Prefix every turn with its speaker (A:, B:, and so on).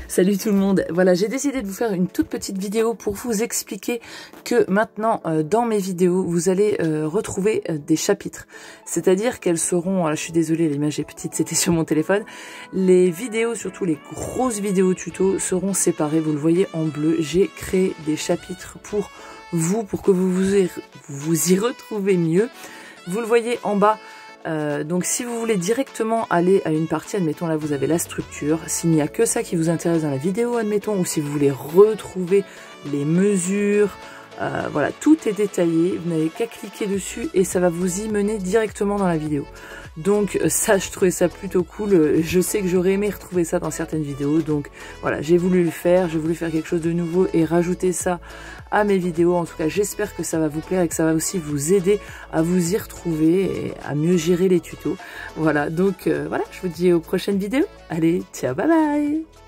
A: Salut tout le monde. Voilà, j'ai décidé de vous faire une toute petite vidéo pour vous expliquer que maintenant, dans mes vidéos, vous allez retrouver des chapitres. C'est-à-dire qu'elles seront, je suis désolée, l'image est petite, c'était sur mon téléphone. Les vidéos, surtout les grosses vidéos tuto, seront séparées. Vous le voyez en bleu. J'ai créé des chapitres pour vous, pour que vous y retrouvez mieux. Vous le voyez en bas. Donc si vous voulez directement aller à une partie, admettons là vous avez la structure, s'il n'y a que ça qui vous intéresse dans la vidéo, admettons, ou si vous voulez retrouver les mesures, voilà, tout est détaillé, vous n'avez qu'à cliquer dessus et ça va vous y mener directement dans la vidéo. Donc ça, je trouvais ça plutôt cool, je sais que j'aurais aimé retrouver ça dans certaines vidéos, donc voilà, j'ai voulu le faire, j'ai voulu faire quelque chose de nouveau et rajouter ça à mes vidéos. En tout cas, j'espère que ça va vous plaire et que ça va aussi vous aider à vous y retrouver et à mieux gérer les tutos. Voilà, donc voilà, je vous dis aux prochaines vidéos. Allez, ciao, bye bye!